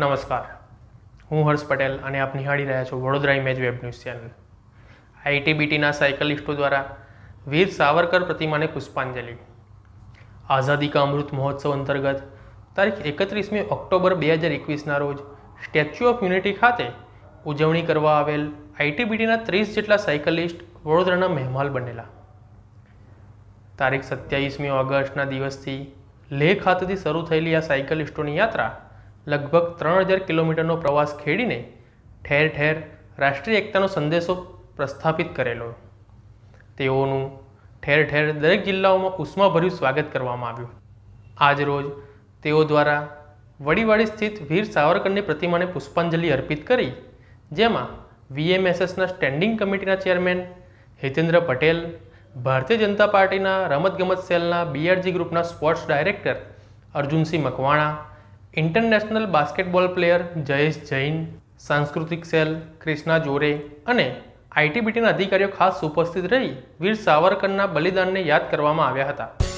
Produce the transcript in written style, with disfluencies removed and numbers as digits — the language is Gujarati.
નમસ્કાર, હું હર્ષ પટેલ અને આપ નિહાળી રહ્યા છો Vadodara image web news channel. આઈટીબીટીના સાયકલિસ્ટો દ્વારા વીર સાવરકર પ્રતિમાને પુષ્પાંજલિ। આઝાદી કા અમૃત મહોત્સવ અંતર્ગત તારીખ 31મી ઓક્ટોબર 2021ના રોજ સ્ટેચ્યુ ઓફ યુનિટી ખાતે ઉજવણી કરવા આવેલ આઈટીબીટીના 30 જેટલા સાયકલિસ્ટ વડોદરાના મહેમાન બનેલા। તારીખ 27મી ઓગસ્ટના દિવસથી લેહ ખાતેથી શરૂ થયેલી આ સાયકલિસ્ટોની યાત્રા લગભગ 3000 કિલોમીટરનો પ્રવાસ ખેડીને ઠેર ઠેર રાષ્ટ્રીય એકતાનો સંદેશો પ્રસ્થાપિત કરેલો। તેઓનું ઠેર ઠેર દરેક જિલ્લાઓમાં ઉષ્માભર્યું સ્વાગત કરવામાં આવ્યું। આજ રોજ તેઓ દ્વારા વડીવાડી સ્થિત વીર સાવરકરની પ્રતિમાને પુષ્પાંજલિ અર્પિત કરી, જેમાં વીએમએસએસના સ્ટેન્ડિંગ કમિટીના ચેરમેન હિતેન્દ્ર પટેલ, ભારતીય જનતા પાર્ટીના રમતગમત સેલના બીઆરજી ગ્રુપના sports director Arjunsinh Makwana, international basketball player Jayesh Jain, સાંસ્કૃતિક સેલ ક્રિષ્ના જોરે અને આઈટીબીટીના અધિકારીઓ ખાસ ઉપસ્થિત રહી વીર સાવરકરના બલિદાનને યાદ કરવામાં આવ્યા હતા।